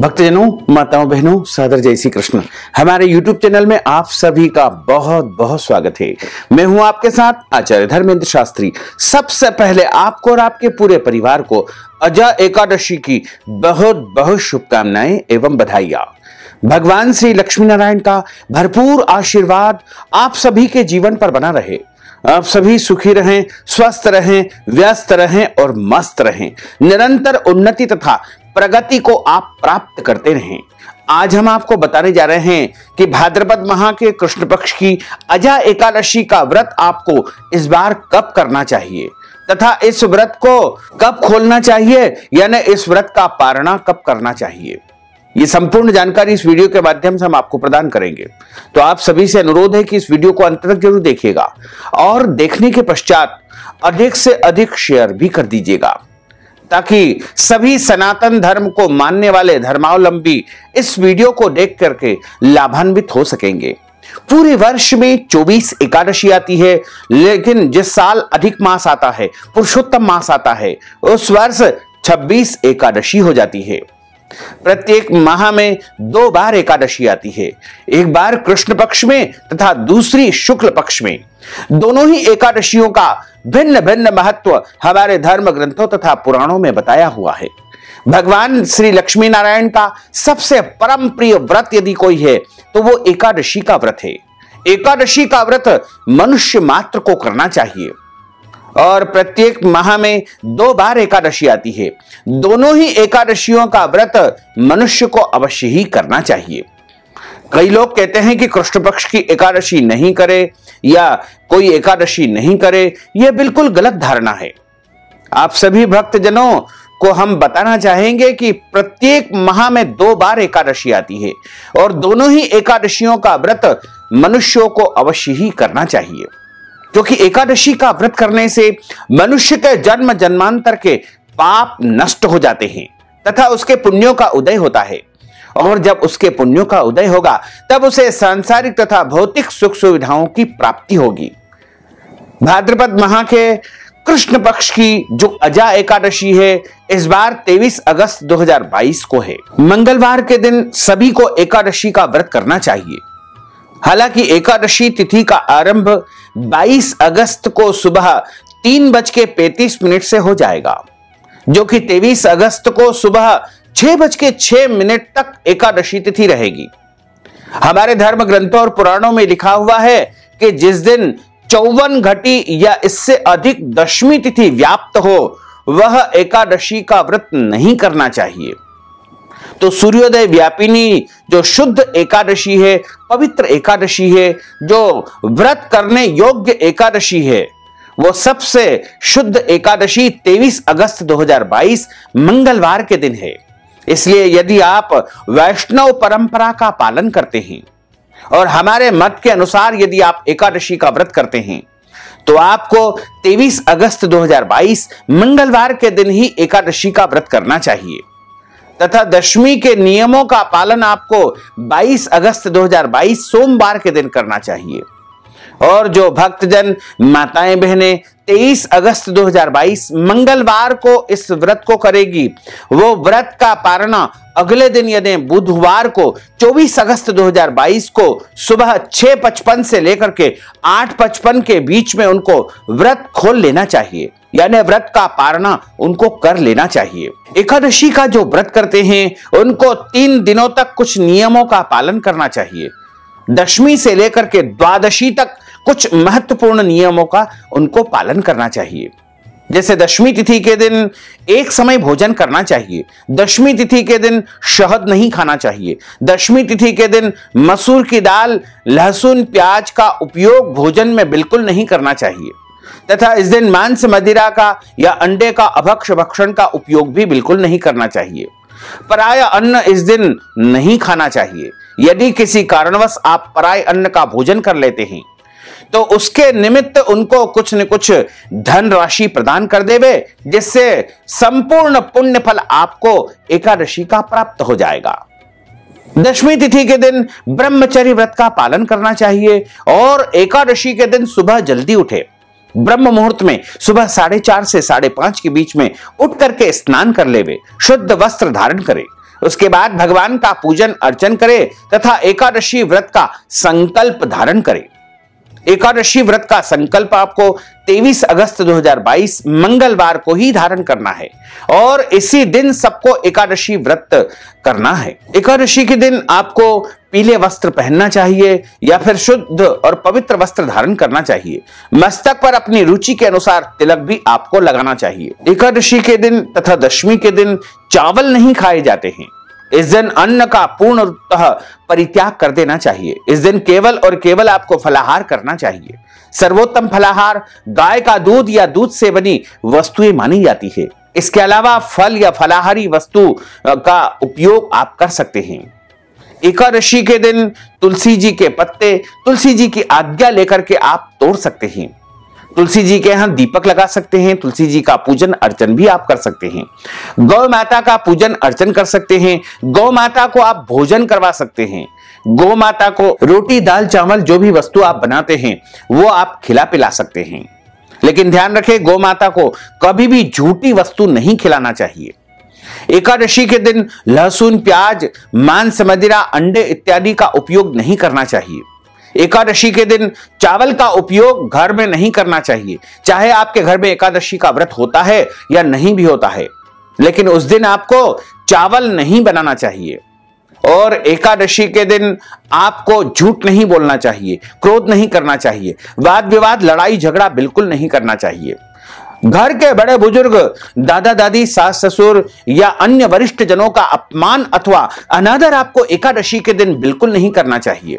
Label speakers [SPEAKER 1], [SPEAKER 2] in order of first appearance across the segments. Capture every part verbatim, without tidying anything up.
[SPEAKER 1] भक्तजनों, माताओं, बहनों, सादर जय श्री कृष्ण। हमारे YouTube चैनल में आप सभी का बहुत बहुत स्वागत है। मैं हूं आपके साथ आचार्य धर्मेंद्र शास्त्री। सबसे पहले आपको और आपके पूरे परिवार को अजा एकादशी की बहुत बहुत शुभकामनाएं एवं बधाइयां। भगवान श्री लक्ष्मी नारायण का भरपूर आशीर्वाद आप सभी के जीवन पर बना रहे। आप सभी सुखी रहें, स्वस्थ रहें, व्यस्त रहें और मस्त रहें। निरंतर उन्नति तथा प्रगति को आप प्राप्त करते रहें। आज हम आपको बताने जा रहे हैं कि भाद्रपद माह के कृष्ण पक्ष की अजा एकादशी का व्रत आपको इस बार कब करना चाहिए तथा इस व्रत को कब खोलना चाहिए, यानी इस व्रत का पारणा कब करना चाहिए। ये संपूर्ण जानकारी इस वीडियो के माध्यम से हम आपको प्रदान करेंगे। तो आप सभी से अनुरोध है कि इस वीडियो को अंत तक जरूर देखिएगा और देखने के पश्चात अधिक से अधिक शेयर भी कर दीजिएगा, ताकि सभी सनातन धर्म को मानने वाले धर्मावलंबी इस वीडियो को देख करके लाभान्वित हो सकेंगे। पूरे वर्ष में चौबीस एकादशी आती है, लेकिन जिस साल अधिक मास आता है, पुरुषोत्तम मास आता है, उस वर्ष छब्बीस एकादशी हो जाती है। प्रत्येक माह में दो बार एकादशी आती है, एक बार कृष्ण पक्ष में तथा दूसरी शुक्ल पक्ष में। दोनों ही एकादशियों का भिन्न भिन्न महत्व हमारे धर्म ग्रंथों तथा पुराणों में बताया हुआ है। भगवान श्री लक्ष्मी नारायण का सबसे परम प्रिय व्रत यदि कोई है तो वो एकादशी का व्रत है। एकादशी का व्रत मनुष्य मात्र को करना चाहिए और प्रत्येक माह में दो बार एकादशी आती है। दोनों ही एकादशियों का व्रत मनुष्य को अवश्य ही करना चाहिए। कई लोग कहते हैं कि कृष्ण पक्ष की एकादशी नहीं करे या कोई एकादशी नहीं करे, यह बिल्कुल गलत धारणा है। आप सभी भक्तजनों को हम बताना चाहेंगे कि प्रत्येक माह में दो बार एकादशी आती है और दोनों ही एकादशियों का व्रत मनुष्यों को अवश्य ही करना चाहिए, क्योंकि एकादशी का व्रत करने से मनुष्य के जन्म जन्मांतर के पाप नष्ट हो जाते हैं तथा उसके पुण्यों का उदय होता है। और जब उसके पुण्यों का उदय होगा तब उसे सांसारिक तथा भौतिक सुख सुविधाओं की प्राप्ति होगी। भाद्रपद माह के कृष्ण पक्ष की जो अजा एकादशी है, इस बार तेईस अगस्त दो हजार बाईस को है। मंगलवार के दिन सभी को एकादशी का व्रत करना चाहिए। हालांकि एकादशी तिथि का आरंभ बाईस अगस्त को सुबह तीन बज के पैंतीस मिनट से हो जाएगा, जो कि तेईस अगस्त को सुबह छह बज के छह मिनट तक एकादशी तिथि रहेगी। हमारे धर्म ग्रंथों और पुराणों में लिखा हुआ है कि जिस दिन चौवन घटी या इससे अधिक दशमी तिथि व्याप्त हो, वह एकादशी का व्रत नहीं करना चाहिए। तो सूर्योदय व्यापिनी जो शुद्ध एकादशी है, पवित्र एकादशी है, जो व्रत करने योग्य एकादशी है, वो सबसे शुद्ध एकादशी तेईस अगस्त दो हजार बाईस मंगलवार के दिन है। इसलिए यदि आप वैष्णव परंपरा का पालन करते हैं और हमारे मत के अनुसार यदि आप एकादशी का व्रत करते हैं, तो आपको तेईस अगस्त दो हजार बाईस मंगलवार के दिन ही एकादशी का व्रत करना चाहिए तथा दशमी के नियमों का पालन आपको बाईस अगस्त दो हजार बाईस सोमवार के दिन करना चाहिए। और जो भक्तजन माताएं बहनें तेईस अगस्त दो हजार बाईस मंगलवार को इस व्रत को करेगी, वो व्रत का पारणा अगले दिन यानी बुधवार को चौबीस अगस्त दो हजार बाईस को सुबह छह पचपन से लेकर के आठ पचपन के बीच में उनको व्रत खोल लेना चाहिए, यानी व्रत का पारणा उनको कर लेना चाहिए। एकादशी का जो व्रत करते हैं उनको तीन दिनों तक कुछ नियमों का पालन करना चाहिए। दशमी से लेकर के द्वादशी तक कुछ महत्वपूर्ण नियमों का उनको पालन करना चाहिए। जैसे दशमी तिथि के दिन एक समय भोजन करना चाहिए। दशमी तिथि के दिन शहद नहीं खाना चाहिए। दशमी तिथि के दिन मसूर की दाल, लहसुन, प्याज का उपयोग भोजन में बिल्कुल नहीं करना चाहिए तथा इस दिन मांस, मदिरा का या अंडे का अभक्ष भक्षण का उपयोग भी बिल्कुल नहीं करना चाहिए। पराय अन्न इस दिन नहीं खाना चाहिए। यदि किसी कारणवश आप पराय अन्न का भोजन कर लेते हैं तो उसके निमित्त उनको कुछ न कुछ धन राशि प्रदान कर देवे, जिससे संपूर्ण पुण्य फल आपको एकादशी का प्राप्त हो जाएगा। दशमी तिथि के दिन ब्रह्मचर्य व्रत का पालन करना चाहिए और एकादशी के दिन सुबह जल्दी उठे। ब्रह्म मुहूर्त में सुबह साढ़े चार से साढ़े पांच के बीच में उठ करके स्नान कर लेवे, शुद्ध वस्त्र धारण करे उसके बाद भगवान का पूजन अर्चन करें तथा एकादशी व्रत का संकल्प धारण करें। एकादशी व्रत का संकल्प आपको तेईस अगस्त दो हज़ार बाईस मंगलवार को ही धारण करना है और इसी दिन सबको एकादशी व्रत करना है। एकादशी के दिन आपको पीले वस्त्र पहनना चाहिए या फिर शुद्ध और पवित्र वस्त्र धारण करना चाहिए। मस्तक पर अपनी रुचि के अनुसार तिलक भी आपको लगाना चाहिए। एकादशी के दिन तथा दशमी के दिन चावल नहीं खाए जाते हैं। इस दिन अन्न का पूर्णतः परित्याग कर देना चाहिए। इस दिन केवल और केवल आपको फलाहार करना चाहिए। सर्वोत्तम फलाहार गाय का दूध या दूध से बनी वस्तुएं मानी जाती है। इसके अलावा फल या फलाहारी वस्तु का उपयोग आप कर सकते हैं। एकादशी के दिन तुलसी जी के पत्ते तुलसी जी की आज्ञा लेकर के आप तोड़ सकते हैं। तुलसी जी के यहां दीपक लगा सकते हैं। तुलसी जी का पूजन अर्चन भी आप कर सकते हैं। गौ माता का पूजन अर्चन कर सकते हैं। गौ माता को आप भोजन करवा सकते हैं। गौ माता को रोटी दाल चावल जो भी वस्तु आप बनाते हैं वो आप खिला पिला सकते हैं। लेकिन ध्यान रखें, गौ माता को कभी भी झूठी वस्तु नहीं खिलाना चाहिए। एकादशी के दिन लहसुन प्याज मांस मदिरा अंडे इत्यादि का उपयोग नहीं करना चाहिए। एकादशी के दिन चावल का उपयोग घर में नहीं करना चाहिए। चाहे आपके घर में एकादशी का व्रत होता है या नहीं भी होता है, लेकिन उस दिन आपको चावल नहीं बनाना चाहिए। और एकादशी के दिन आपको झूठ नहीं बोलना चाहिए, क्रोध नहीं करना चाहिए, वाद विवाद लड़ाई झगड़ा बिल्कुल नहीं करना चाहिए। घर के बड़े बुजुर्ग दादा दादी सास ससुर या अन्य वरिष्ठ जनों का अपमान अथवा अनादर आपको एकादशी के दिन बिल्कुल नहीं करना चाहिए।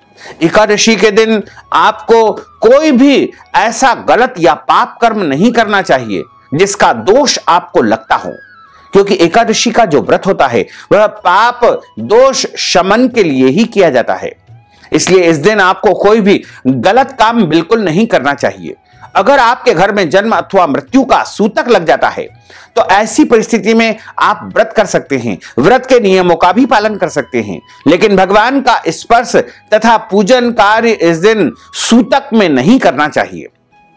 [SPEAKER 1] एकादशी के दिन आपको कोई भी ऐसा गलत या पाप कर्म नहीं करना चाहिए जिसका दोष आपको लगता हो, क्योंकि एकादशी का जो व्रत होता है वह पाप दोष शमन के लिए ही किया जाता है। इसलिए इस दिन आपको कोई भी गलत काम बिल्कुल नहीं करना चाहिए। अगर आपके घर में जन्म अथवा मृत्यु का सूतक लग जाता है तो ऐसी परिस्थिति में आप व्रत कर सकते हैं, व्रत के नियमों का भी पालन कर सकते हैं, लेकिन भगवान का स्पर्श तथा पूजन कार्य इस दिन सूतक में नहीं करना चाहिए।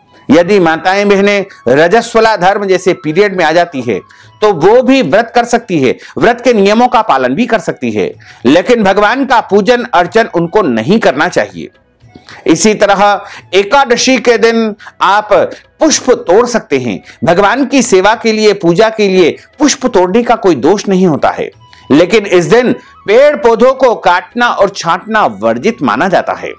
[SPEAKER 1] यदि माताएं बहनें रजस्वला धर्म जैसे पीरियड में आ जाती है तो वो भी व्रत कर सकती है, व्रत के नियमों का पालन भी कर सकती है, लेकिन भगवान का पूजन अर्चन उनको नहीं करना चाहिए। इसी तरह एकादशी के दिन आप पुष्प तोड़ सकते हैं। भगवान की सेवा के लिए पूजा के लिए पुष्प तोड़ने का कोई दोष नहीं होता है, लेकिन इस दिन पेड़ पौधों को काटना और छांटना वर्जित माना जाता है।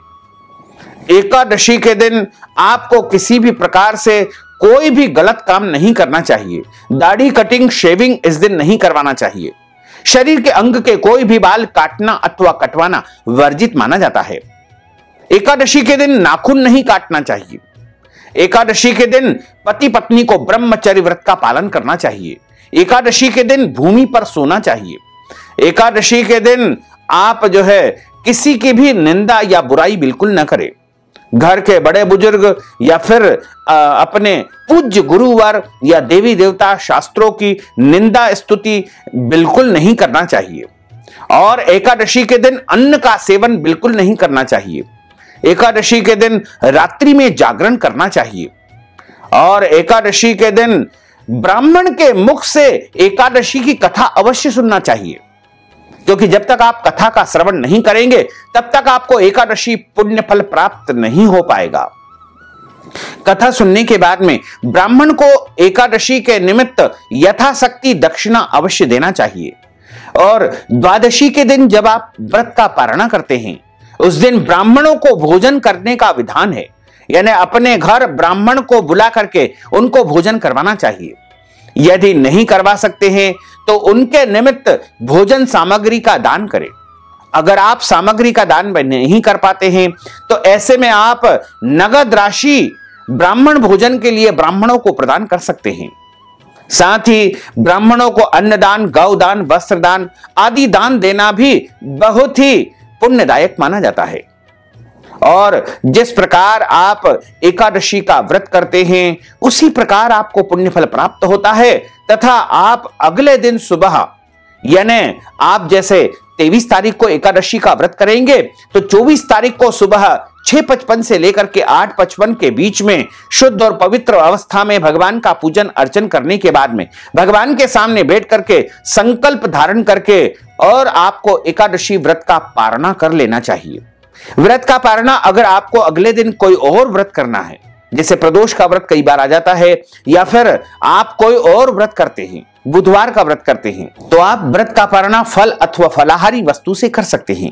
[SPEAKER 1] एकादशी के दिन आपको किसी भी प्रकार से कोई भी गलत काम नहीं करना चाहिए। दाढ़ी कटिंग शेविंग इस दिन नहीं करवाना चाहिए। शरीर के अंग के कोई भी बाल काटना अथवा कटवाना वर्जित माना जाता है। एकादशी के दिन नाखून नहीं काटना चाहिए। एकादशी के दिन पति पत्नी को ब्रह्मचर्य व्रत का पालन करना चाहिए। एकादशी के दिन भूमि पर सोना चाहिए। एकादशी के दिन आप जो है किसी की भी निंदा या बुराई बिल्कुल न करें। घर के बड़े बुजुर्ग या फिर आ, अपने पूज्य गुरुवर या देवी देवता शास्त्रों की निंदा स्तुति बिल्कुल नहीं करना चाहिए। और एकादशी के दिन अन्न का सेवन बिल्कुल नहीं करना चाहिए। एकादशी के दिन रात्रि में जागरण करना चाहिए। और एकादशी के दिन ब्राह्मण के मुख से एकादशी की कथा अवश्य सुनना चाहिए, क्योंकि जब तक आप कथा का श्रवण नहीं करेंगे तब तक आपको एकादशी पुण्य फल प्राप्त नहीं हो पाएगा। कथा सुनने के बाद में ब्राह्मण को एकादशी के निमित्त यथाशक्ति दक्षिणा अवश्य देना चाहिए। और द्वादशी के दिन जब आप व्रत का पारणा करते हैं उस दिन ब्राह्मणों को भोजन करने का विधान है, यानी अपने घर ब्राह्मण को बुला करके उनको भोजन करवाना चाहिए। यदि नहीं करवा सकते हैं तो उनके निमित्त भोजन सामग्री का दान करें। अगर आप सामग्री का दान नहीं कर पाते हैं तो ऐसे में आप नगद राशि ब्राह्मण भोजन के लिए ब्राह्मणों को प्रदान कर सकते हैं। साथ ही ब्राह्मणों को अन्नदान, गौदान, वस्त्रदान आदि दान देना भी बहुत ही पुण्यदायक माना जाता है। और जिस प्रकार आप एकादशी का व्रत करते हैं उसी प्रकार आपको पुण्य फल प्राप्त होता है, तथा आप अगले दिन सुबह यानी आप जैसे तेईस तारीख को एकादशी का व्रत करेंगे तो चौबीस तारीख को सुबह छह पचपन से लेकर के आठ पचपन के बीच में शुद्ध और पवित्र अवस्था में भगवान का पूजन अर्चन करने के बाद में भगवान के सामने बैठ करके संकल्प धारण करके और आपको एकादशी व्रत का पारणा कर लेना चाहिए। व्रत का पारणा अगर आपको अगले दिन कोई और व्रत करना है, जैसे प्रदोष का व्रत कई बार आ जाता है, या फिर आप कोई और व्रत करते हैं, बुधवार का व्रत करते हैं, तो आप व्रत का पारणा फल अथवा फलाहारी वस्तु से कर सकते हैं।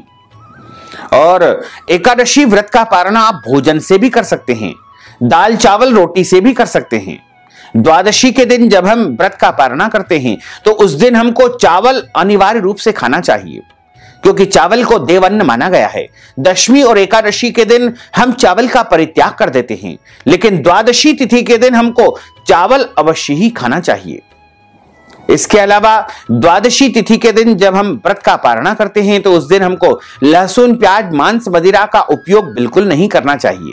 [SPEAKER 1] और एकादशी व्रत का पारणा आप भोजन से भी कर सकते हैं, दाल चावल रोटी से भी कर सकते हैं। द्वादशी के दिन जब हम व्रत का पारणा करते हैं तो उस दिन हमको चावल अनिवार्य रूप से खाना चाहिए, क्योंकि चावल को देवअन्न माना गया है। दशमी और एकादशी के दिन हम चावल का परित्याग कर देते हैं, लेकिन द्वादशी तिथि के दिन हमको चावल अवश्य ही खाना चाहिए। इसके अलावा द्वादशी तिथि के दिन जब हम व्रत का पारणा करते हैं तो उस दिन हमको लहसुन, प्याज, मांस, मदिरा का उपयोग बिल्कुल नहीं करना चाहिए।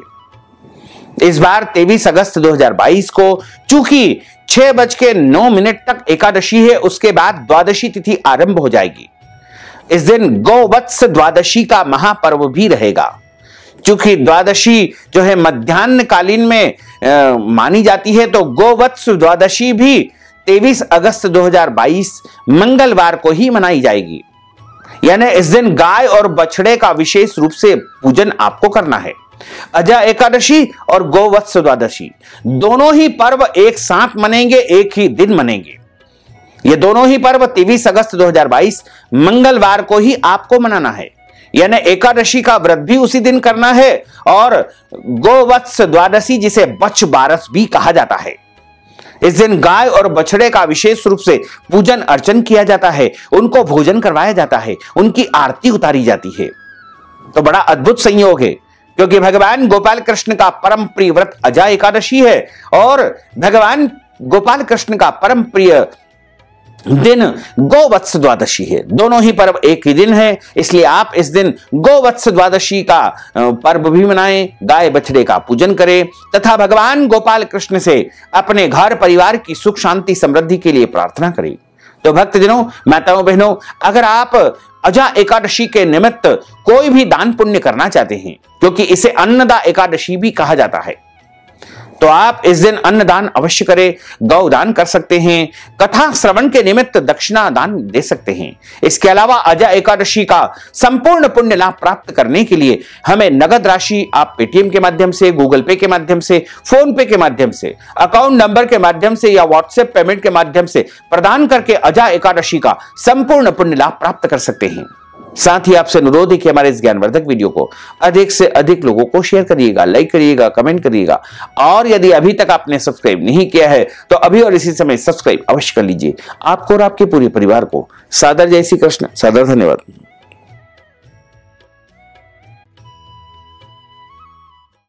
[SPEAKER 1] इस बार तेईस अगस्त दो हज़ार बाईस को चूंकि छह बज के नौ मिनट तक एकादशी है, उसके बाद द्वादशी तिथि आरंभ हो जाएगी। इस दिन गोवत्स द्वादशी का महापर्व भी रहेगा। चूंकि द्वादशी जो है मध्याह्न कालीन में आ, मानी जाती है, तो गोवत्स द्वादशी भी तेईस अगस्त दो हज़ार बाईस मंगलवार को ही मनाई जाएगी। यानी इस दिन गाय और बछड़े का विशेष रूप से पूजन आपको करना है। अजा एकादशी और गोवत्स द्वादशी दोनों ही पर्व एक साथ मनेंगे, एक ही दिन मनेंगे। ये दोनों ही पर्व तेईस अगस्त दो हज़ार बाईस मंगलवार को ही आपको मनाना है। यानी एकादशी का व्रत भी उसी दिन करना है और गोवत्स द्वादशी, जिसे बछ बारस भी कहा जाता है, इस दिन गाय और बछड़े का विशेष रूप से पूजन अर्चन किया जाता है, उनको भोजन करवाया जाता है, उनकी आरती उतारी जाती है। तो बड़ा अद्भुत संयोग है, क्योंकि भगवान गोपाल कृष्ण का परम प्रिय व्रत अजा एकादशी है और भगवान गोपाल कृष्ण का परम प्रिय दिन गोवत्स द्वादशी है। दोनों ही पर्व एक ही दिन है, इसलिए आप इस दिन गोवत्स द्वादशी का पर्व भी मनाएं, गाय बछड़े का पूजन करें तथा भगवान गोपाल कृष्ण से अपने घर परिवार की सुख शांति समृद्धि के लिए प्रार्थना करें। तो भक्तजनों, माताओं, बहनों, अगर आप अजा एकादशी के निमित्त कोई भी दान पुण्य करना चाहते हैं, क्योंकि इसे अन्नदा एकादशी भी कहा जाता है, तो आप इस दिन अन्नदान अवश्य करें। गौदान कर सकते हैं, कथा श्रवण के निमित्त दक्षिणा दान दे सकते हैं। इसके अलावा अजा एकादशी का संपूर्ण पुण्य लाभ प्राप्त करने के लिए हमें नगद राशि आप पेटीएम के माध्यम से, गूगल पे के माध्यम से, फोन पे के माध्यम से, अकाउंट नंबर के माध्यम से या व्हाट्सएप पेमेंट के माध्यम से प्रदान करके अजा एकादशी का संपूर्ण पुण्य लाभ प्राप्त कर सकते हैं। साथ ही आपसे अनुरोध है कि हमारे इस ज्ञानवर्धक वीडियो को अधिक से अधिक लोगों को शेयर करिएगा, लाइक करिएगा, कमेंट करिएगा, और यदि अभी तक आपने सब्सक्राइब नहीं किया है तो अभी और इसी समय सब्सक्राइब अवश्य कर लीजिए। आपको और आपके पूरे परिवार को सादर जय श्री कृष्ण, सादर धन्यवाद।